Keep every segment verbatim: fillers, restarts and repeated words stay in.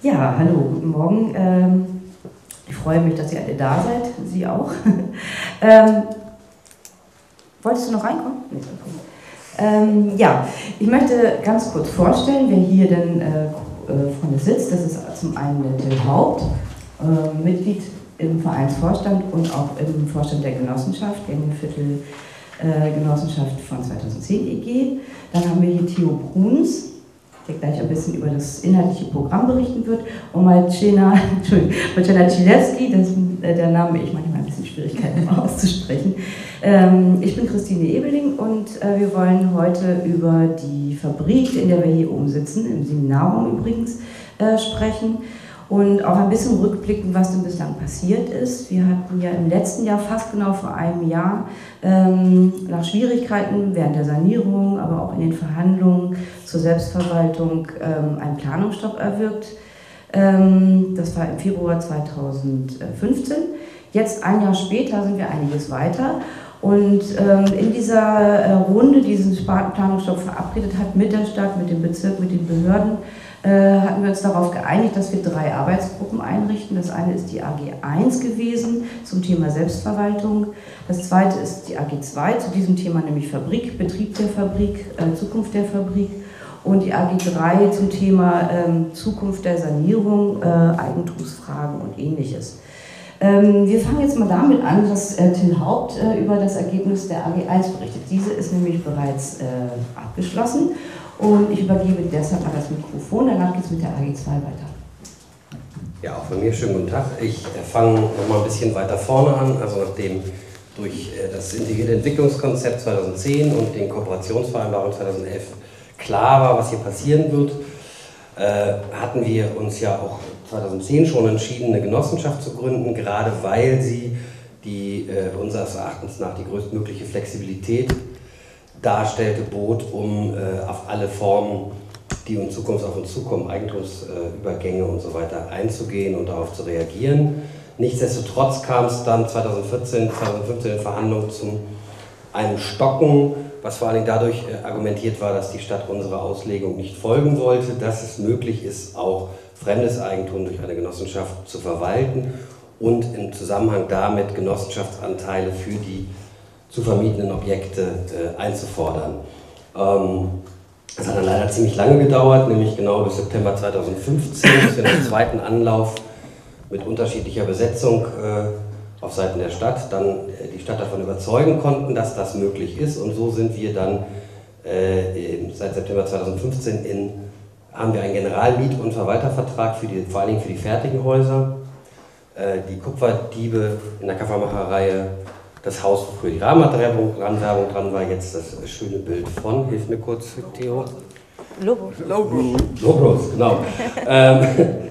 Ja, hallo, guten Morgen. Ähm, ich freue mich, dass ihr alle da seid, Sie auch. ähm, wolltest du noch reinkommen? Nee, ähm, ja, ich möchte ganz kurz vorstellen, wer hier denn äh, vorne sitzt. Das ist zum einen der Till Haupt, äh, Mitglied im Vereinsvorstand und auch im Vorstand der Genossenschaft, Gängeviertel äh, Genossenschaft von zweitausendzehn E G. Dann haben wir hier Theo Bruns, der gleich ein bisschen über das inhaltliche Programm berichten wird, und Marcina Chilewski, das ist der Name, ich manchmal ein bisschen Schwierigkeiten auszusprechen. Ähm, ich bin Christine Ebeling und äh, wir wollen heute über die Fabrik, in der wir hier oben sitzen, im Seminarraum übrigens, äh, sprechen und auch ein bisschen rückblicken, was denn bislang passiert ist. Wir hatten ja im letzten Jahr, fast genau vor einem Jahr, ähm, nach Schwierigkeiten während der Sanierung, aber auch in den Verhandlungen zur Selbstverwaltung ähm, einen Planungsstopp erwirkt. Ähm, das war im Februar zweitausendfünfzehn. Jetzt, ein Jahr später, sind wir einiges weiter. Und ähm, in dieser äh, Runde, diesen Planungsstopp verabredet hat mit der Stadt, mit dem Bezirk, mit den Behörden, äh, hatten wir uns darauf geeinigt, dass wir drei Arbeitsgruppen einrichten. Das eine ist die A G eins gewesen zum Thema Selbstverwaltung. Das zweite ist die A G zwei zu diesem Thema, nämlich Fabrik, Betrieb der Fabrik, äh, Zukunft der Fabrik. Und die A G drei zum Thema ähm, Zukunft der Sanierung, äh, Eigentumsfragen und Ähnliches. Ähm, wir fangen jetzt mal damit an, dass äh, Till Haupt äh, über das Ergebnis der A G eins berichtet. Diese ist nämlich bereits äh, abgeschlossen und ich übergebe deshalb mal das Mikrofon, danach geht es mit der A G zwei weiter. Ja, auch von mir schönen guten Tag. Ich äh, fange nochmal ein bisschen weiter vorne an, also nachdem durch äh, das integrierte Entwicklungskonzept zweitausendzehn und den Kooperationsvereinbarungen zweitausendelf klar war, was hier passieren wird, äh, hatten wir uns ja auch zweitausendzehn schon entschieden, eine Genossenschaft zu gründen, gerade weil sie die äh, unseres Erachtens nach die größtmögliche Flexibilität darstellte, bot, um äh, auf alle Formen, die in Zukunft auf uns zukommen, Eigentumsübergänge äh, und so weiter einzugehen und darauf zu reagieren. Nichtsdestotrotz kam es dann zweitausendvierzehn, zweitausendfünfzehn in Verhandlungen zu einem Stocken, was vor allem dadurch äh, argumentiert war, dass die Stadt unserer Auslegung nicht folgen wollte, dass es möglich ist, auch fremdes Eigentum durch eine Genossenschaft zu verwalten und im Zusammenhang damit Genossenschaftsanteile für die zu vermietenden Objekte äh, einzufordern. Ähm, das hat dann leider ziemlich lange gedauert, nämlich genau bis September zweitausendfünfzehn, bis wir im zweiten Anlauf mit unterschiedlicher Besetzung äh, auf Seiten der Stadt dann äh, die Stadt davon überzeugen konnten, dass das möglich ist, und so sind wir dann äh, seit September zweitausendfünfzehn in haben wir einen Generalmiet- und Verwaltervertrag für die, vor allen Dingen für die fertigen Häuser. Äh, die Kupferdiebe in der Kaffermacherreihe, das Haus, wo früher die Rahmenwerbung dran war, jetzt das schöne Bild von, hilf mir kurz, Theo. Logos. Logos. Logos, genau. ähm,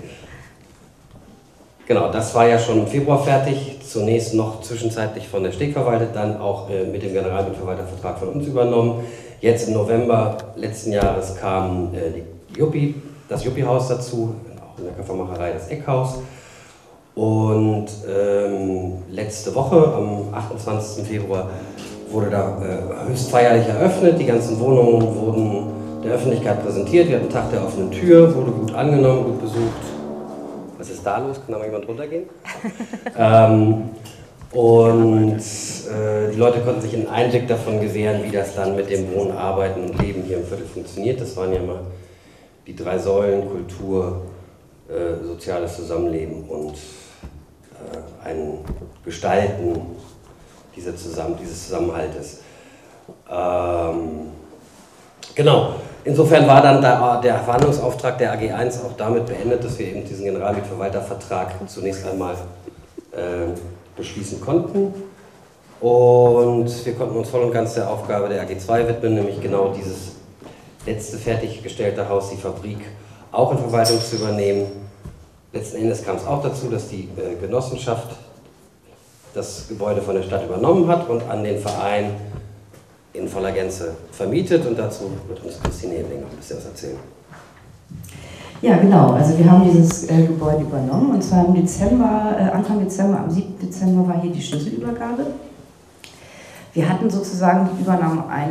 genau, das war ja schon im Februar fertig, zunächst noch zwischenzeitlich von der Steg verwaltet, dann auch äh, mit dem Generalmietverwaltervertrag von uns übernommen. Jetzt im November letzten Jahres kam äh, die Juppie, das Juppie-Haus dazu, auch in der Kaffermacherei das Eckhaus. Und ähm, letzte Woche, am achtundzwanzigsten Februar, wurde da äh, höchst feierlich eröffnet. Die ganzen Wohnungen wurden der Öffentlichkeit präsentiert. Wir hatten einen Tag der offenen Tür, wurde gut angenommen, gut besucht. Was ist da los? Kann da mal jemand runtergehen? ähm, und äh, die Leute konnten sich einen Einblick davon gewähren, wie das dann mit dem Wohnen, Arbeiten und Leben hier im Viertel funktioniert. Das waren ja mal die drei Säulen: Kultur, äh, soziales Zusammenleben und äh, ein Gestalten dieser Zusammen dieses Zusammenhaltes. Ähm, genau, insofern war dann der, der Verhandlungsauftrag der A G eins auch damit beendet, dass wir eben diesen Generalmietverwaltervertrag zunächst einmal äh, beschließen konnten. Und wir konnten uns voll und ganz der Aufgabe der A G zwei widmen, nämlich genau dieses letzte fertiggestellte Haus, die Fabrik, auch in Verwaltung zu übernehmen. Letzten Endes kam es auch dazu, dass die äh, Genossenschaft das Gebäude von der Stadt übernommen hat und an den Verein in voller Gänze vermietet, und dazu wird uns Christine Ebeling noch ein bisschen was erzählen. Ja, genau. Also wir haben dieses äh, Gebäude übernommen, und zwar im Dezember, äh, Anfang Dezember, am siebten Dezember war hier die Schlüsselübergabe. Wir hatten sozusagen die Übernahme eines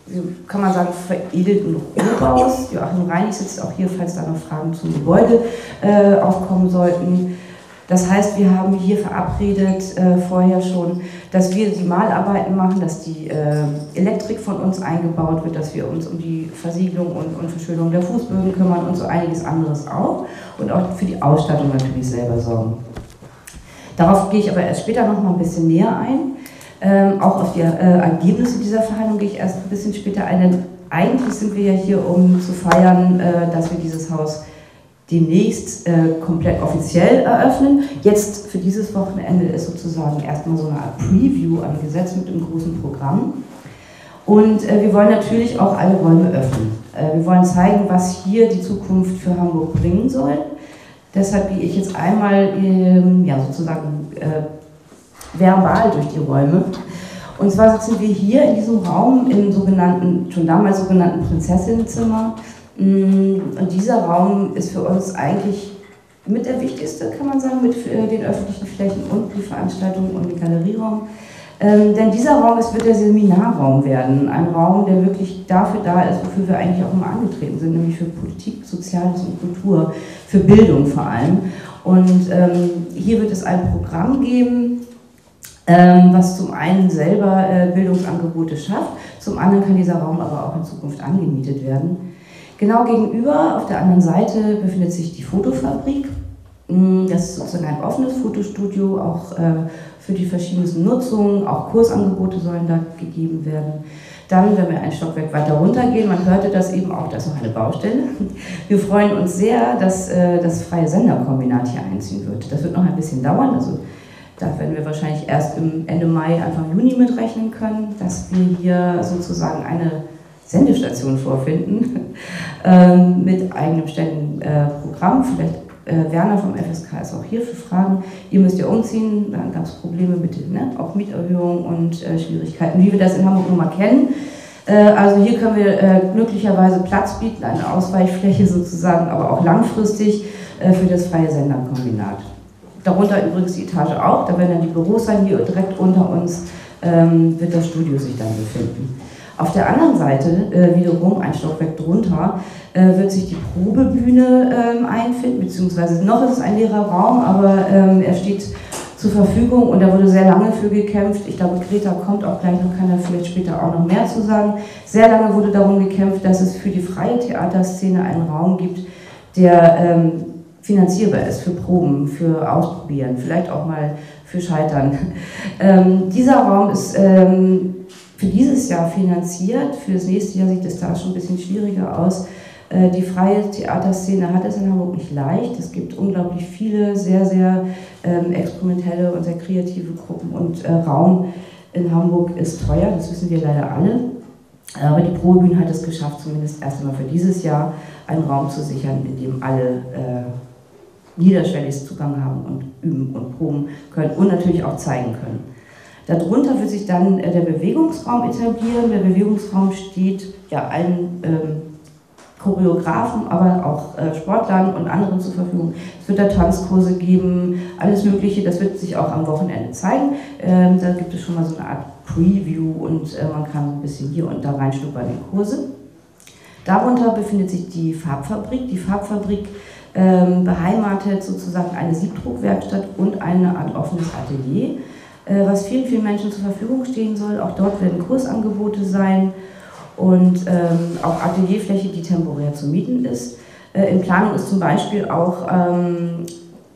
kann man sagen, veredelten Rohbaus. Joachim Reinig sitzt auch hier, falls da noch Fragen zum Gebäude äh, aufkommen sollten. Das heißt, wir haben hier verabredet äh, vorher schon, dass wir die Malarbeiten machen, dass die äh, Elektrik von uns eingebaut wird, dass wir uns um die Versiegelung und, und Verschönung der Fußböden kümmern und so einiges anderes auch. Und auch für die Ausstattung natürlich selber sorgen. Darauf gehe ich aber erst später noch mal ein bisschen näher ein. Ähm, auch auf die äh, Ergebnisse dieser Verhandlung gehe ich erst ein bisschen später ein, denn eigentlich sind wir ja hier, um zu feiern, äh, dass wir dieses Haus demnächst äh, komplett offiziell eröffnen. Jetzt für dieses Wochenende ist sozusagen erstmal so eine Art Preview angesetzt mit einem großen Programm. Und äh, wir wollen natürlich auch alle Räume öffnen. Äh, wir wollen zeigen, was hier die Zukunft für Hamburg bringen soll. Deshalb gehe ich jetzt einmal ähm, ja, sozusagen äh, verbal durch die Räume. Und zwar sitzen wir hier in diesem Raum im sogenannten, schon damals sogenannten Prinzessinnenzimmer. Und dieser Raum ist für uns eigentlich mit der wichtigste, kann man sagen, mit den öffentlichen Flächen und die Veranstaltungen und den Galerieraum. Ähm, denn dieser Raum, es wird der Seminarraum werden, ein Raum, der wirklich dafür da ist, wofür wir eigentlich auch immer angetreten sind, nämlich für Politik, Soziales und Kultur, für Bildung vor allem. Und ähm, hier wird es ein Programm geben, ähm, was zum einen selber äh, Bildungsangebote schafft, zum anderen kann dieser Raum aber auch in Zukunft angemietet werden. Genau gegenüber, auf der anderen Seite, befindet sich die Fotofabrik. Das ist sozusagen ein offenes Fotostudio, auch äh, für die verschiedensten Nutzungen, auch Kursangebote sollen da gegeben werden. Dann, wenn wir ein Stockwerk weiter runtergehen, man hörte das eben auch, da ist noch eine Baustelle. Wir freuen uns sehr, dass äh, das freie Senderkombinat hier einziehen wird. Das wird noch ein bisschen dauern, also da werden wir wahrscheinlich erst im Ende Mai, Anfang Juni mitrechnen können, dass wir hier sozusagen eine Sendestation vorfinden, ähm, mit eigenem ständigen äh, Programm. Vielleicht äh, Werner vom F S K ist auch hier für Fragen. Ihr müsst ja umziehen, dann gab es Probleme mit ne, auch Mieterhöhungen und äh, Schwierigkeiten, wie wir das in Hamburg nun mal kennen. Äh, also hier können wir äh, glücklicherweise Platz bieten, eine Ausweichfläche sozusagen, aber auch langfristig äh, für das freie Senderkombinat. Darunter übrigens die Etage auch, da werden dann die Büros sein, hier direkt unter uns ähm, wird das Studio sich dann befinden. Auf der anderen Seite, äh, wiederum ein Stockwerk drunter, äh, wird sich die Probebühne ähm, einfinden, beziehungsweise noch ist es ein leerer Raum, aber ähm, er steht zur Verfügung und da wurde sehr lange für gekämpft. Ich glaube, Greta kommt auch gleich noch, kann da vielleicht später auch noch mehr zu sagen. Sehr lange wurde darum gekämpft, dass es für die freie Theaterszene einen Raum gibt, der ähm, finanzierbar ist für Proben, für Ausprobieren, vielleicht auch mal für Scheitern. Ähm, dieser Raum ist ähm, für dieses Jahr finanziert, für das nächste Jahr sieht es da schon ein bisschen schwieriger aus. Äh, die freie Theaterszene hat es in Hamburg nicht leicht. Es gibt unglaublich viele, sehr, sehr ähm, experimentelle und sehr kreative Gruppen und äh, Raum in Hamburg ist teuer, das wissen wir leider alle. Aber die Probebühne hat es geschafft, zumindest erst einmal für dieses Jahr einen Raum zu sichern, in dem alle äh, niederschwellig Zugang haben und üben und proben können und natürlich auch zeigen können. Darunter wird sich dann äh, der Bewegungsraum etablieren. Der Bewegungsraum steht ja allen ähm, Choreografen, aber auch äh, Sportlern und anderen zur Verfügung. Es wird da Tanzkurse geben, alles Mögliche, das wird sich auch am Wochenende zeigen. Ähm, da gibt es schon mal so eine Art Preview und äh, man kann ein bisschen hier und da reinschnuppern in Kurse. Darunter befindet sich die Farbfabrik. Die Farbfabrik ähm, beheimatet sozusagen eine Siebdruckwerkstatt und eine Art offenes Atelier, äh, was vielen, vielen Menschen zur Verfügung stehen soll. Auch dort werden Kursangebote sein und ähm, auch Atelierfläche, die temporär zu mieten ist. Äh, in Planung ist zum Beispiel auch, ähm,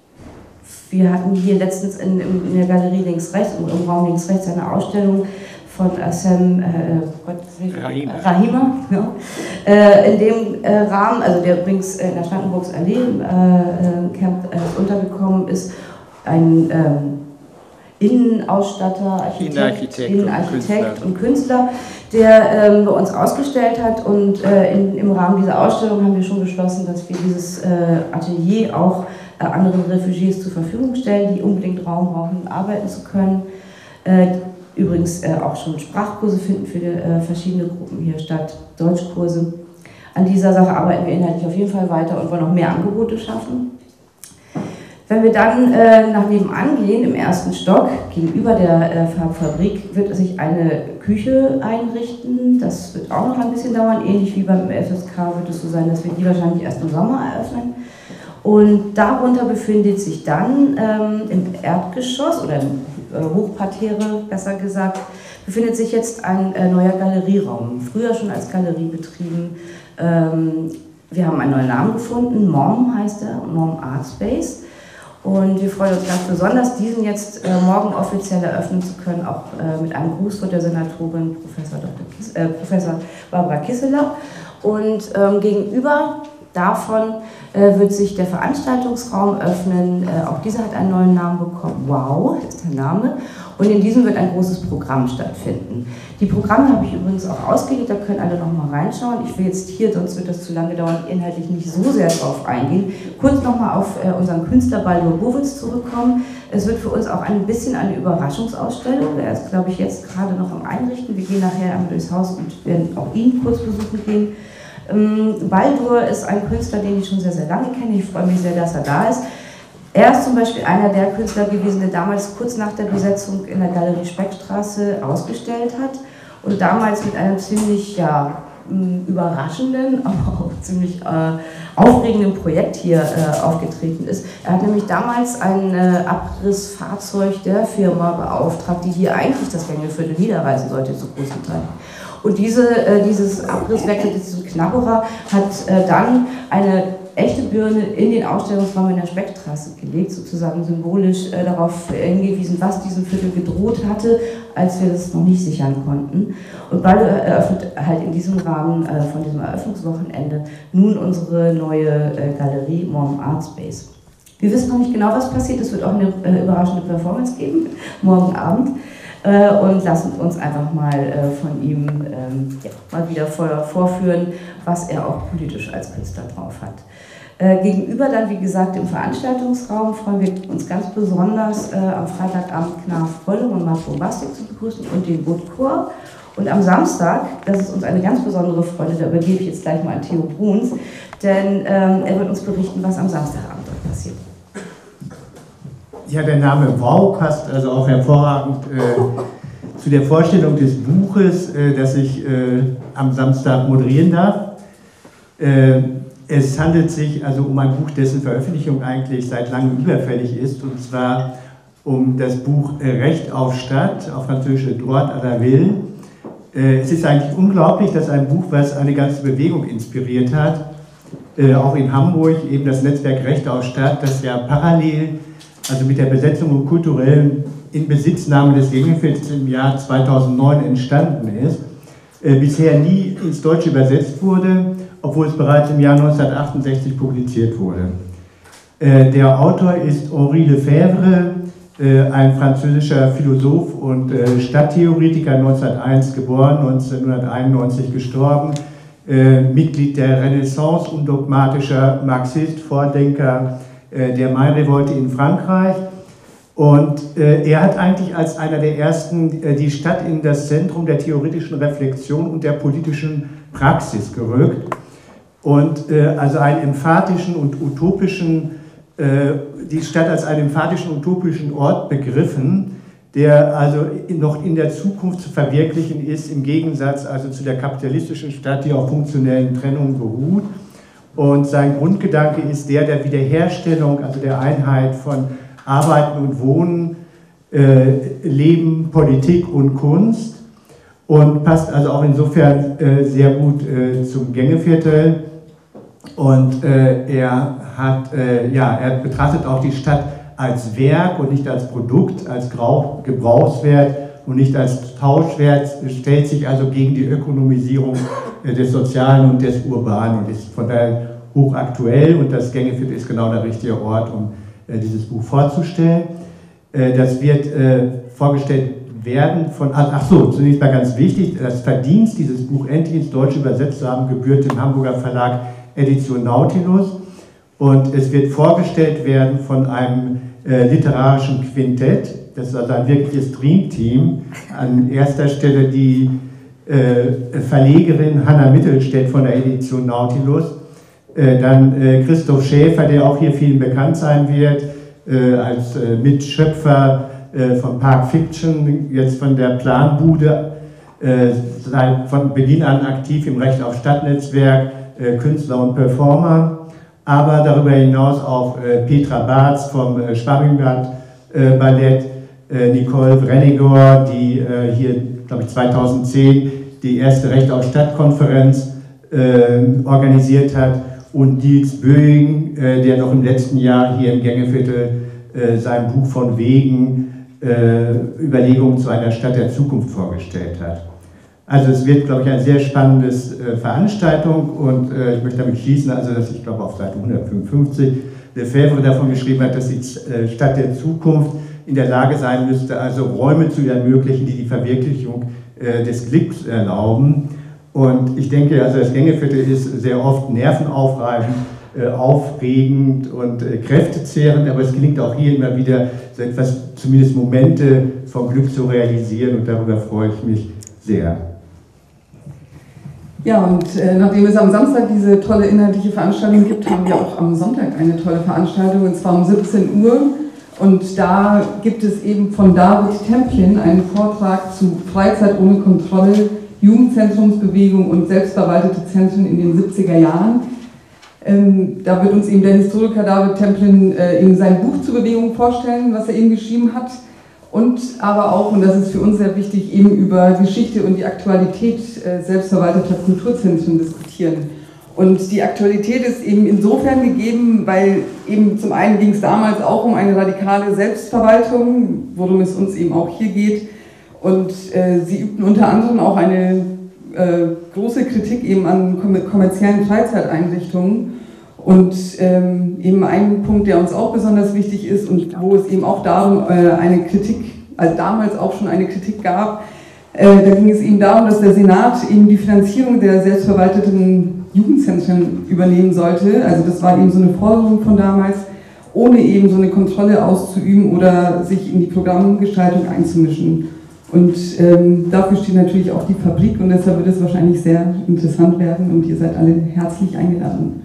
wir hatten hier letztens in, in der Galerie links-rechts, im, im Raum links-rechts eine Ausstellung von Sam äh, Rahima, Rahima ja. äh, in dem äh, Rahmen, also der übrigens in der Standenburgs Allee im äh, Camp äh, untergekommen ist, ein ähm, Innenausstatter, Architekt, Innenarchitekt, Innenarchitekt und Künstler, der ähm, bei uns ausgestellt hat und äh, in, im Rahmen dieser Ausstellung haben wir schon beschlossen, dass wir dieses äh, Atelier auch äh, anderen Refugiés zur Verfügung stellen, die unbedingt Raum brauchen, arbeiten zu können. Äh, Übrigens äh, auch schon Sprachkurse finden für die, äh, verschiedene Gruppen hier statt, Deutschkurse. An dieser Sache arbeiten wir inhaltlich auf jeden Fall weiter und wollen noch mehr Angebote schaffen. Wenn wir dann äh, nach nebenan gehen, im ersten Stock, gegenüber der äh, Farbfabrik, wird sich eine Küche einrichten. Das wird auch noch ein bisschen dauern, ähnlich wie beim F S K wird es so sein, dass wir die wahrscheinlich erst im Sommer eröffnen. Und darunter befindet sich dann ähm, im Erdgeschoss oder im äh, Hochparterre, besser gesagt, befindet sich jetzt ein äh, neuer Galerieraum, früher schon als Galerie betrieben. Ähm, wir haben einen neuen Namen gefunden, M O M heißt er, M O M Art Space. Und wir freuen uns ganz besonders, diesen jetzt äh, morgen offiziell eröffnen zu können, auch äh, mit einem Gruß von der Senatorin Professor, Doktor Kies, äh, Professor Barbara Kisseler. Und ähm, gegenüber davon äh, wird sich der Veranstaltungsraum öffnen. Äh, auch dieser hat einen neuen Namen bekommen. Wow, ist der Name. Und in diesem wird ein großes Programm stattfinden. Die Programme habe ich übrigens auch ausgelegt, da können alle noch mal reinschauen. Ich will jetzt hier, sonst wird das zu lange dauern, inhaltlich nicht so sehr drauf eingehen. Kurz noch mal auf äh, unseren Künstler Baldur Bowitz zurückkommen. Es wird für uns auch ein bisschen eine Überraschungsausstellung. Er ist, glaube ich, jetzt gerade noch am Einrichten. Wir gehen nachher einmal durchs Haus und werden auch ihn kurz besuchen gehen. Ähm, Baldur ist ein Künstler, den ich schon sehr, sehr lange kenne. Ich freue mich sehr, dass er da ist. Er ist zum Beispiel einer der Künstler gewesen, der damals kurz nach der Besetzung in der Galerie Speckstraße ausgestellt hat und damals mit einem ziemlich ja, überraschenden, aber auch ziemlich äh, aufregenden Projekt hier äh, aufgetreten ist. Er hat nämlich damals ein äh, Abrissfahrzeug der Firma beauftragt, die hier eigentlich das Gängeviertel niederreißen sollte, zu großen Teilen. Und diese, äh, dieses Abrisswerk, dieses Knabberer, hat äh, dann eine echte Birne in den Ausstellungsraum in der Speckstraße gelegt, sozusagen symbolisch äh, darauf hingewiesen, was diesem Viertel gedroht hatte, als wir das noch nicht sichern konnten. Und Baldur eröffnet halt in diesem Rahmen äh, von diesem Eröffnungswochenende nun unsere neue äh, Galerie M O M Art Space. Wir wissen noch nicht genau, was passiert, es wird auch eine äh, überraschende Performance geben, morgen Abend. Äh, und lassen uns einfach mal äh, von ihm ähm, ja, mal wieder vor, vorführen, was er auch politisch als Künstler drauf hat. Äh, gegenüber dann, wie gesagt, im Veranstaltungsraum freuen wir uns ganz besonders, äh, am Freitagabend Knarf Bolle und Mark Bombastik zu begrüßen und den Woodchor. Und am Samstag, das ist uns eine ganz besondere Freude, da übergebe ich jetzt gleich mal an Theo Bruns, denn ähm, er wird uns berichten, was am Samstagabend dort passiert. Ja, der Name Wow passt also auch hervorragend äh, zu der Vorstellung des Buches, äh, das ich äh, am Samstag moderieren darf. Äh, es handelt sich also um ein Buch, dessen Veröffentlichung eigentlich seit langem überfällig ist, und zwar um das Buch äh, Recht auf Stadt, auf Französisch Droit à la Ville. Äh, es ist eigentlich unglaublich, dass ein Buch, was eine ganze Bewegung inspiriert hat, äh, auch in Hamburg, eben das Netzwerk Recht auf Stadt, das ja parallel also mit der Besetzung und kulturellen Inbesitznahme des Gängeviertels im Jahr zweitausendneun entstanden ist, äh, bisher nie ins Deutsche übersetzt wurde, obwohl es bereits im Jahr neunzehnhundertachtundsechzig publiziert wurde. Äh, der Autor ist Henri Lefebvre, äh, ein französischer Philosoph und äh, Stadttheoretiker, neunzehnhunderteins geboren, neunzehnhunderteinundneunzig gestorben, äh, Mitglied der Renaissance, undogmatischer Marxist, Vordenker der Mainrevolte in Frankreich, und äh, er hat eigentlich als einer der ersten äh, die Stadt in das Zentrum der theoretischen Reflexion und der politischen Praxis gerückt und äh, also einen emphatischen und utopischen, äh, die Stadt als einen emphatischen utopischen Ort begriffen, der also noch in der Zukunft zu verwirklichen ist, im Gegensatz also zu der kapitalistischen Stadt, die auf funktionellen Trennungen beruht. Und sein Grundgedanke ist der der Wiederherstellung, also der Einheit von Arbeiten und Wohnen, äh, Leben, Politik und Kunst, und passt also auch insofern äh, sehr gut äh, zum Gängeviertel. Und äh, er, hat, äh, ja, er betrachtet auch die Stadt als Werk und nicht als Produkt, als Gebrauchswert und nicht als Tauschwert, stellt sich also gegen die Ökonomisierung des Sozialen und des Urbanen und ist von daher hochaktuell, und das Gängeviertel ist genau der richtige Ort, um äh, dieses Buch vorzustellen. Äh, das wird äh, vorgestellt werden von, ach so, zunächst mal ganz wichtig, das Verdienst, dieses Buch endlich ins Deutsche übersetzt zu haben, gebührt dem Hamburger Verlag Edition Nautilus, und es wird vorgestellt werden von einem äh, literarischen Quintett. Das ist also ein wirkliches Dreamteam. An erster Stelle die äh, Verlegerin Hanna Mittelstädt von der Edition Nautilus, äh, dann äh, Christoph Schäfer, der auch hier vielen bekannt sein wird, äh, als äh, Mitschöpfer äh, von Park Fiction, jetzt von der Planbude, äh, seit von Beginn an aktiv im Recht auf Stadtnetzwerk, äh, Künstler und Performer, aber darüber hinaus auch äh, Petra Barz vom äh, Schwabingbad äh, Ballett, äh, Nicole Brennigor, die äh, hier, glaube ich, zweitausendzehn die erste Recht auf Stadtkonferenz äh, organisiert hat, und Dietz Böing, äh, der noch im letzten Jahr hier im Gängeviertel äh, sein Buch von Wegen, äh, Überlegungen zu einer Stadt der Zukunft vorgestellt hat. Also es wird, glaube ich, eine sehr spannende äh, Veranstaltung, und äh, ich möchte damit schließen, also dass ich glaube auf Seite hundertfünfundfünfzig Lefebvre davon geschrieben hat, dass die äh, Stadt der Zukunft in der Lage sein müsste, also Räume zu ermöglichen, die die Verwirklichung äh, des Glücks erlauben. Und ich denke, also das Gängeviertel ist sehr oft nervenaufreibend, äh, aufregend und äh, kräftezehrend, aber es gelingt auch hier immer wieder, so etwas, zumindest Momente vom Glück zu realisieren, und darüber freue ich mich sehr. Ja, und äh, nachdem es am Samstag diese tolle inhaltliche Veranstaltung gibt, haben wir auch am Sonntag eine tolle Veranstaltung, und zwar um siebzehn Uhr. Und da gibt es eben von David Templin einen Vortrag zu Freizeit ohne Kontrolle, Jugendzentrumsbewegung und selbstverwaltete Zentren in den siebziger Jahren. Ähm, da wird uns eben der Historiker David Templin äh, eben sein Buch zur Bewegung vorstellen, was er eben geschrieben hat. Und aber auch, und das ist für uns sehr wichtig, eben über Geschichte und die Aktualität äh, selbstverwalteter Kulturzentren diskutieren. Und die Aktualität ist eben insofern gegeben, weil eben zum einen ging es damals auch um eine radikale Selbstverwaltung, worum es uns eben auch hier geht. Und äh, sie übten unter anderem auch eine äh, große Kritik eben an kommerziellen Freizeiteinrichtungen. Und ähm, eben ein Punkt, der uns auch besonders wichtig ist und wo es eben auch darum äh, eine Kritik, also damals auch schon eine Kritik gab, äh, da ging es eben darum, dass der Senat eben die Finanzierung der selbstverwalteten Jugendzentren übernehmen sollte. Also das war eben so eine Forderung von damals, ohne eben so eine Kontrolle auszuüben oder sich in die Programmgestaltung einzumischen. Und ähm, dafür steht natürlich auch die Fabrik, und deshalb wird es wahrscheinlich sehr interessant werden, und ihr seid alle herzlich eingeladen.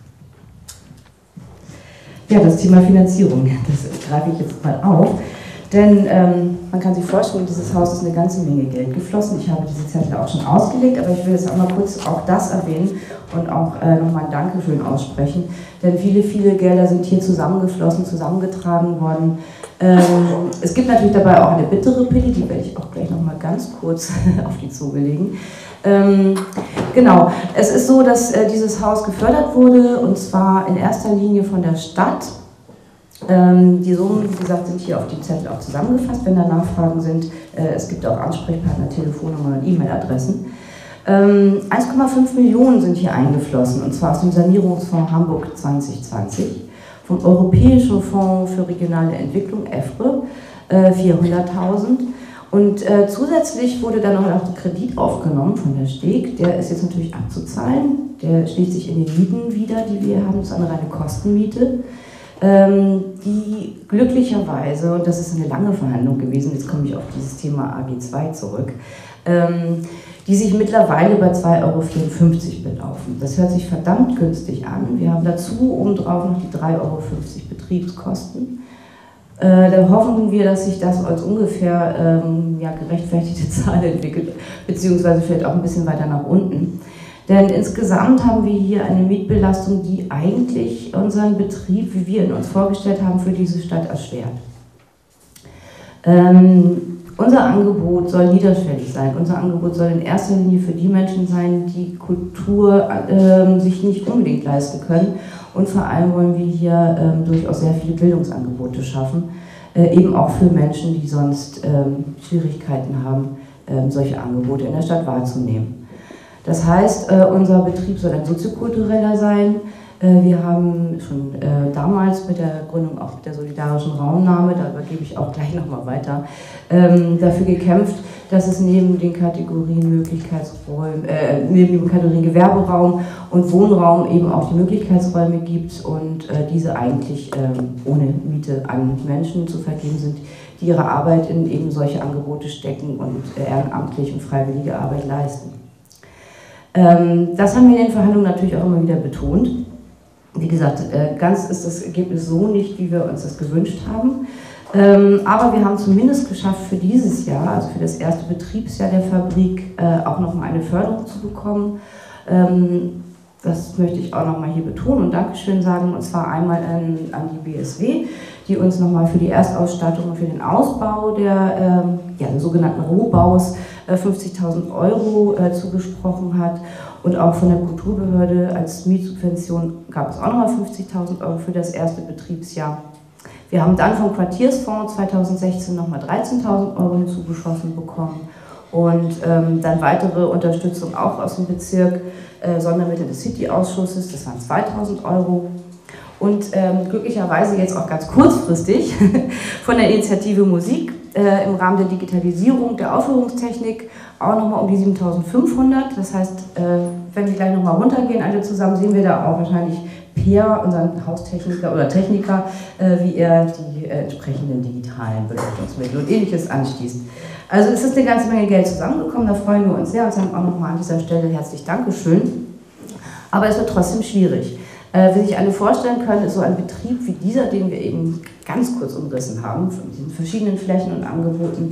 Ja, das Thema Finanzierung, das greife ich jetzt mal auf, denn ähm, man kann sich vorstellen, in dieses Haus ist eine ganze Menge Geld geflossen. Ich habe diese Zettel auch schon ausgelegt, aber ich will jetzt auch mal kurz auch das erwähnen und auch äh, nochmal ein Dankeschön aussprechen, denn viele, viele Gelder sind hier zusammengeflossen, zusammengetragen worden. Ähm, es gibt natürlich dabei auch eine bittere Pille, die werde ich auch gleich nochmal ganz kurz auf die Zunge legen. Ähm, genau, es ist so, dass äh, dieses Haus gefördert wurde, und zwar in erster Linie von der Stadt. Ähm, die Summen, wie gesagt, sind hier auf dem Zettel auch zusammengefasst, wenn da Nachfragen sind. Äh, es gibt auch Ansprechpartner, Telefonnummern und E-Mail-Adressen. Ähm, eins Komma fünf Millionen sind hier eingeflossen, und zwar aus dem Sanierungsfonds Hamburg zwanzig zwanzig, vom Europäischen Fonds für regionale Entwicklung, EFRE, äh, vierhunderttausend. Und äh, zusätzlich wurde dann noch ein Kredit aufgenommen von der Steg. Der ist jetzt natürlich abzuzahlen. Der schlägt sich in den Mieten wieder, die wir haben. Das ist eine reine Kostenmiete, ähm, die glücklicherweise, und das ist eine lange Verhandlung gewesen, jetzt komme ich auf dieses Thema A G zwei zurück, ähm, die sich mittlerweile bei zwei Euro vierundfünfzig belaufen. Das hört sich verdammt günstig an. Wir haben dazu obendrauf noch die drei Euro fünfzig Betriebskosten. Äh, da hoffen wir, dass sich das als ungefähr ähm, ja, gerechtfertigte Zahl entwickelt, beziehungsweise vielleicht auch ein bisschen weiter nach unten. Denn insgesamt haben wir hier eine Mietbelastung, die eigentlich unseren Betrieb, wie wir ihn uns vorgestellt haben, für diese Stadt erschwert. Ähm, unser Angebot soll niederschwellig sein. Unser Angebot soll in erster Linie für die Menschen sein, die Kultur äh, sich nicht unbedingt leisten können. Und vor allem wollen wir hier ähm, durchaus sehr viele Bildungsangebote schaffen, äh, eben auch für Menschen, die sonst ähm, Schwierigkeiten haben, ähm, solche Angebote in der Stadt wahrzunehmen. Das heißt, äh, unser Betrieb soll ein soziokultureller sein. Äh, wir haben schon äh, damals mit der Gründung auch der solidarischen Raumnahme, da gebe ich auch gleich nochmal weiter, ähm, dafür gekämpft, dass es neben den Kategorien Möglichkeitsräume, äh, neben den Kategorien Gewerberaum und Wohnraum eben auch die Möglichkeitsräume gibt, und äh, diese eigentlich ähm, ohne Miete an Menschen zu vergeben sind, die ihre Arbeit in eben solche Angebote stecken und äh, ehrenamtlich und freiwillige Arbeit leisten. Ähm, das haben wir in den Verhandlungen natürlich auch immer wieder betont. Wie gesagt, ganz ist das Ergebnis so nicht, wie wir uns das gewünscht haben. Ähm, aber wir haben zumindest geschafft, für dieses Jahr, also für das erste Betriebsjahr der Fabrik, äh, auch nochmal eine Förderung zu bekommen. Ähm, das möchte ich auch nochmal hier betonen und Dankeschön sagen, und zwar einmal an, an die B S W, die uns nochmal für die Erstausstattung und für den Ausbau der, ähm, ja, des sogenannten Rohbaus äh, fünfzigtausend Euro äh, zugesprochen hat. Und auch von der Kulturbehörde als Mietsubvention gab es auch nochmal fünfzigtausend Euro für das erste Betriebsjahr. Wir haben dann vom Quartiersfonds zweitausendsechzehn nochmal dreizehntausend Euro hinzugeschossen bekommen und ähm, dann weitere Unterstützung auch aus dem Bezirk, äh, Sondermittel des City-Ausschusses, das waren zweitausend Euro. Und ähm, glücklicherweise jetzt auch ganz kurzfristig von der Initiative Musik äh, im Rahmen der Digitalisierung der Aufführungstechnik auch nochmal um die siebentausendfünfhundert. Das heißt, äh, wenn wir gleich nochmal runtergehen, alle zusammen, sehen wir da auch wahrscheinlich Peer, unseren Haustechniker oder Techniker, äh, wie er die äh, entsprechenden digitalen Beleuchtungsmittel und Ähnliches anschließt. Also es ist eine ganze Menge Geld zusammengekommen, da freuen wir uns sehr und sagen auch nochmal an dieser Stelle herzlich Dankeschön. Aber es wird trotzdem schwierig. Äh, wie sich alle vorstellen können, ist so ein Betrieb wie dieser, den wir eben ganz kurz umrissen haben, von diesen verschiedenen Flächen und Angeboten,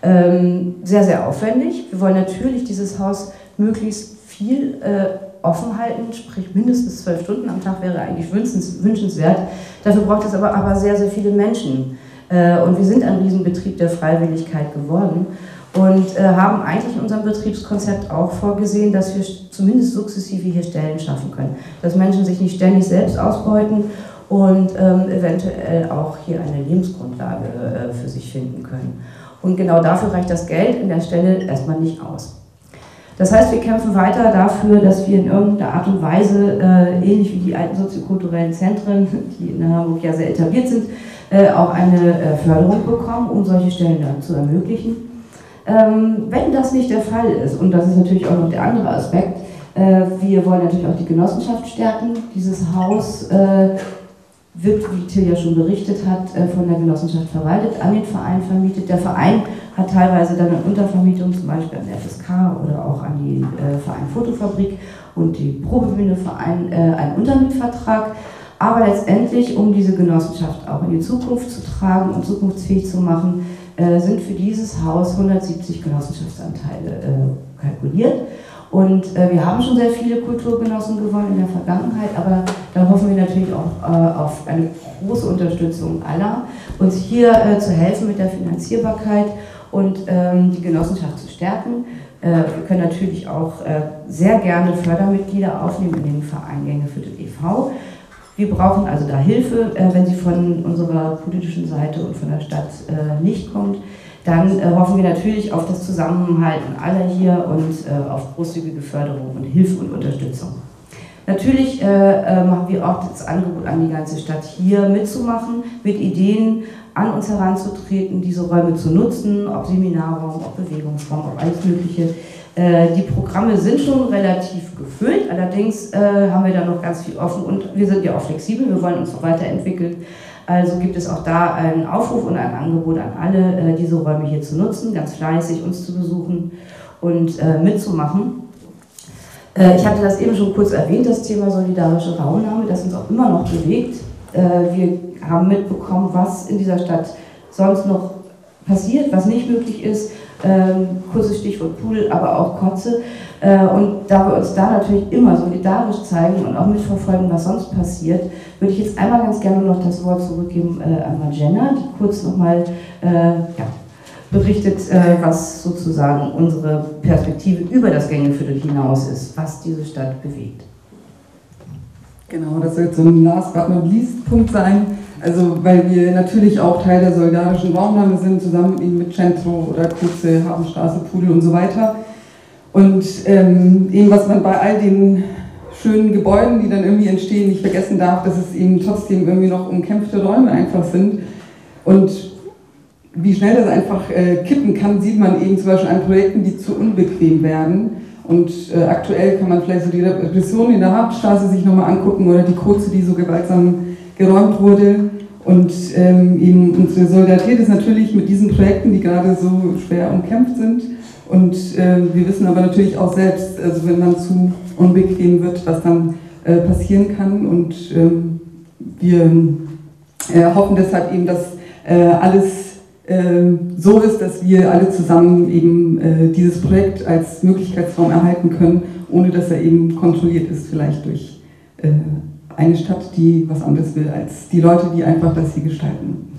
ähm, sehr, sehr aufwendig. Wir wollen natürlich dieses Haus möglichst viel äh, offen halten, sprich mindestens zwölf Stunden am Tag wäre eigentlich wünschens, wünschenswert. Dafür braucht es aber, aber sehr, sehr viele Menschen. Äh, und wir sind ein Riesenbetrieb der Freiwilligkeit geworden und äh, haben eigentlich in unserem Betriebskonzept auch vorgesehen, dass wir zumindest sukzessive hier Stellen schaffen können. Dass Menschen sich nicht ständig selbst ausbeuten und ähm, eventuell auch hier eine Lebensgrundlage äh, für sich finden können. Und genau dafür reicht das Geld in der Stelle erstmal nicht aus. Das heißt, wir kämpfen weiter dafür, dass wir in irgendeiner Art und Weise, äh, ähnlich wie die alten soziokulturellen Zentren, die in Hamburg ja sehr etabliert sind, äh, auch eine äh, Förderung bekommen, um solche Stellen dann zu ermöglichen. Ähm, wenn das nicht der Fall ist, und das ist natürlich auch noch der andere Aspekt, äh, wir wollen natürlich auch die Genossenschaft stärken. Dieses Haus äh, wird, wie Till ja schon berichtet hat, äh, von der Genossenschaft verwaltet, an den Verein vermietet. Der Verein hat teilweise dann eine Untervermietung, zum Beispiel an der F S K oder auch an die äh, Verein Fotofabrik und die Probebühne Verein äh, einen Untermietvertrag. Aber letztendlich, um diese Genossenschaft auch in die Zukunft zu tragen und zukunftsfähig zu machen, äh, sind für dieses Haus hundertsiebzig Genossenschaftsanteile äh, kalkuliert. Und äh, wir haben schon sehr viele Kulturgenossen gewonnen in der Vergangenheit, aber da hoffen wir natürlich auch äh, auf eine große Unterstützung aller, uns hier äh, zu helfen mit der Finanzierbarkeit und ähm, die Genossenschaft zu stärken. Äh, wir können natürlich auch äh, sehr gerne Fördermitglieder aufnehmen in den Vereingänge für den E V. Wir brauchen also da Hilfe, äh, wenn sie von unserer politischen Seite und von der Stadt äh, nicht kommt. Dann äh, hoffen wir natürlich auf das Zusammenhalten aller hier und äh, auf großzügige Förderung und Hilfe und Unterstützung. Natürlich äh, äh, machen wir auch das Angebot an die ganze Stadt, hier mitzumachen, mit Ideen an uns heranzutreten, diese Räume zu nutzen, ob Seminarraum, ob Bewegungsraum, ob alles Mögliche. Äh, die Programme sind schon relativ gefüllt, allerdings äh, haben wir da noch ganz viel offen und wir sind ja auch flexibel, wir wollen uns noch weiterentwickeln. Also gibt es auch da einen Aufruf und ein Angebot an alle, diese Räume hier zu nutzen, ganz fleißig uns zu besuchen und mitzumachen. Ich hatte das eben schon kurz erwähnt, das Thema solidarische Raumnahme, das uns auch immer noch bewegt. Wir haben mitbekommen, was in dieser Stadt sonst noch passiert, was nicht möglich ist. Kurzes Stichwort Pool, aber auch Kotze. Und da wir uns da natürlich immer solidarisch zeigen und auch mitverfolgen, was sonst passiert, würde ich jetzt einmal ganz gerne noch das Wort zurückgeben äh, an Marjana, die kurz nochmal äh, ja, berichtet, äh, was sozusagen unsere Perspektive über das Gängeviertel hinaus ist, was diese Stadt bewegt. Genau, das soll jetzt so ein Last but not least Punkt sein. Also, weil wir natürlich auch Teil der solidarischen Raumnahme sind, zusammen mit Centro oder Kurze, Hafenstraße, Pudel und so weiter. Und ähm, eben, was man bei all den schönen Gebäuden, die dann irgendwie entstehen, nicht vergessen darf, dass es eben trotzdem irgendwie noch umkämpfte Räume einfach sind. Und wie schnell das einfach äh, kippen kann, sieht man eben zum Beispiel an Projekten, die zu unbequem werden. Und äh, aktuell kann man vielleicht so die Repression in der Hauptstraße sich nochmal angucken oder die Kurze, die so gewaltsam geräumt wurde. Und ähm, eben unsere Solidarität ist natürlich mit diesen Projekten, die gerade so schwer umkämpft sind. Und äh, wir wissen aber natürlich auch selbst, also wenn man zu unbequem wird, was dann äh, passieren kann. Und ähm, wir äh, hoffen deshalb eben, dass äh, alles äh, so ist, dass wir alle zusammen eben äh, dieses Projekt als Möglichkeitsraum erhalten können, ohne dass er eben kontrolliert ist, vielleicht durch äh, eine Stadt, die was anderes will als die Leute, die einfach das hier gestalten.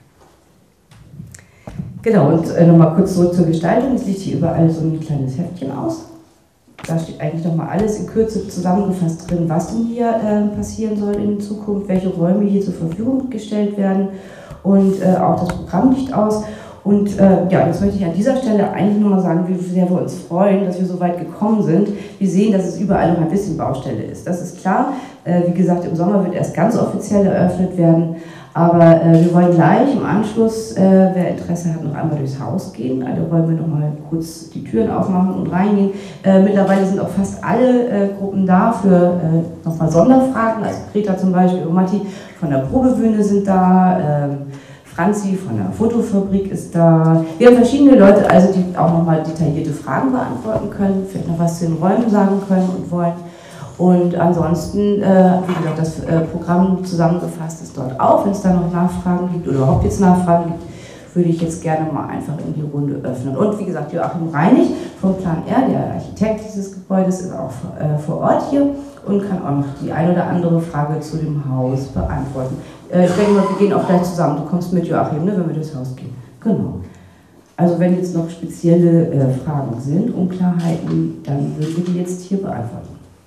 Genau, und äh, nochmal kurz zurück zur Gestaltung. Es liegt hier überall so ein kleines Heftchen aus. Da steht eigentlich nochmal alles in Kürze zusammengefasst drin, was denn hier äh, passieren soll in Zukunft, welche Räume hier zur Verfügung gestellt werden, und äh, auch das Programm liegt aus. Und äh, ja, jetzt möchte ich an dieser Stelle eigentlich nur mal sagen, wie sehr wir uns freuen, dass wir so weit gekommen sind. Wir sehen, dass es überall noch ein bisschen Baustelle ist. Das ist klar. Äh, wie gesagt, im Sommer wird erst ganz offiziell eröffnet werden. Aber äh, wir wollen gleich im Anschluss, äh, wer Interesse hat, noch einmal durchs Haus gehen. Alle Räume noch mal kurz die Türen aufmachen und reingehen. Äh, mittlerweile sind auch fast alle äh, Gruppen da für äh, nochmal Sonderfragen. Also Greta zum Beispiel und Matti von der Probebühne sind da. Ähm, Franzi von der Fotofabrik ist da. Wir haben verschiedene Leute, also die auch nochmal detaillierte Fragen beantworten können, vielleicht noch was zu den Räumen sagen können und wollen. Und ansonsten, äh, wie gesagt, das äh, Programm zusammengefasst ist dort auch. Wenn es da noch Nachfragen gibt oder überhaupt jetzt Nachfragen gibt, würde ich jetzt gerne mal einfach in die Runde öffnen. Und wie gesagt, Joachim Reinig vom Plan R, der Architekt dieses Gebäudes, ist auch äh, vor Ort hier und kann auch noch die eine oder andere Frage zu dem Haus beantworten. Äh, ich denke mal, wir gehen auch gleich zusammen. Du kommst mit, Joachim, ne, wenn wir durchs Haus gehen. Genau. Also wenn jetzt noch spezielle äh, Fragen sind, Unklarheiten, dann würden wir die jetzt hier beantworten.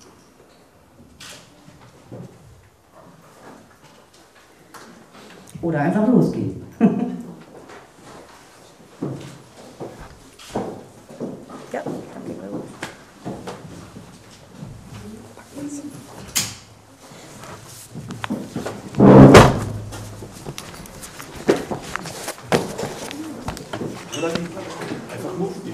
Oder einfach losgehen. Ja, danke. Einfach losgehen.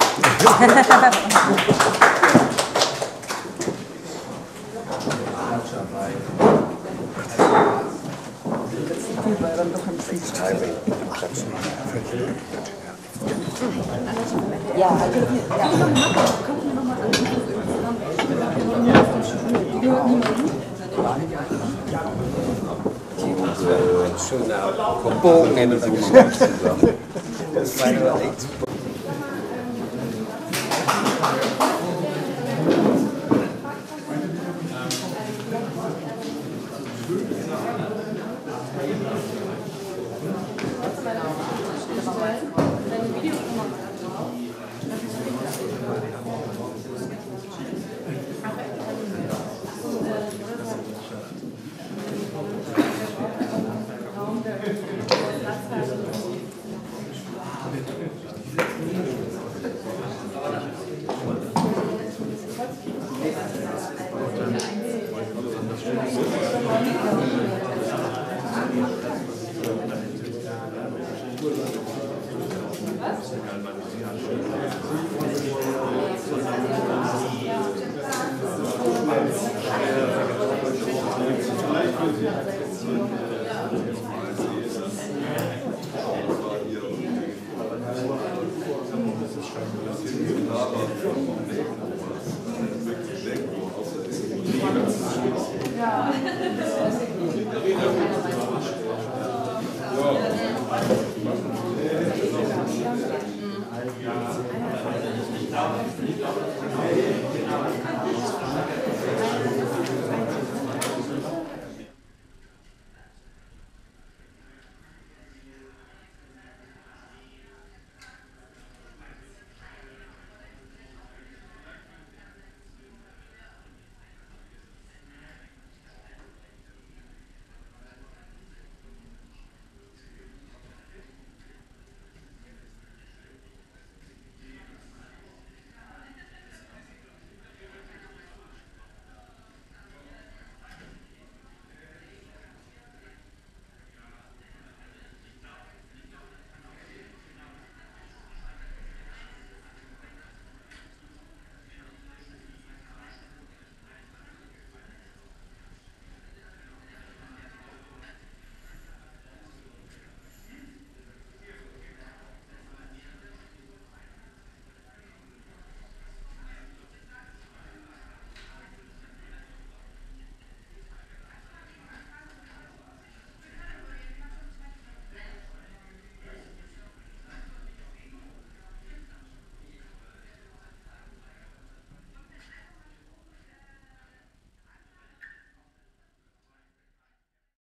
Ja, also ja. Schöner Bogen in unser Geschäft zusammen. Das war ja echt. Ja.